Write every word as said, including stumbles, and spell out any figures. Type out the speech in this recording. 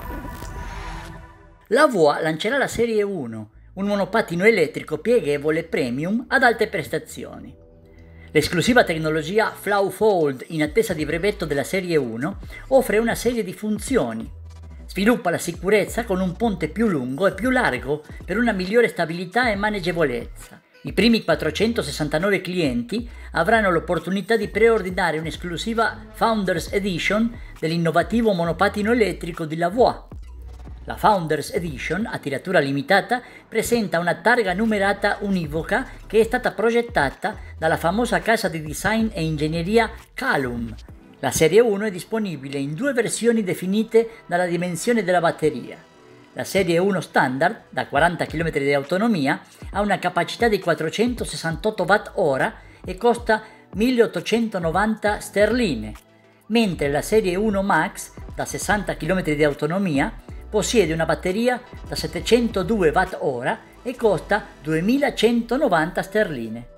La V O A lancerà la serie uno, un monopattino elettrico pieghevole premium ad alte prestazioni. L'esclusiva tecnologia FlowFold, in attesa di brevetto della serie uno, offre una serie di funzioni. Sviluppa la sicurezza con un ponte più lungo e più largo per una migliore stabilità e maneggevolezza. I primi quattrocentosessantanove clienti avranno l'opportunità di preordinare un'esclusiva Founders Edition dell'innovativo monopattino elettrico di La V O A. La Founders Edition, a tiratura limitata, presenta una targa numerata univoca che è stata progettata dalla famosa casa di design e ingegneria Calum. La serie uno è disponibile in due versioni definite dalla dimensione della batteria. La serie uno standard, da quaranta chilometri di autonomia, ha una capacità di quattrocentosessantotto watt ora e costa milleottocentonovanta sterline, mentre la serie uno Max, da sessanta chilometri di autonomia, possiede una batteria da settecentodue watt ora e costa duemilacentonovanta sterline.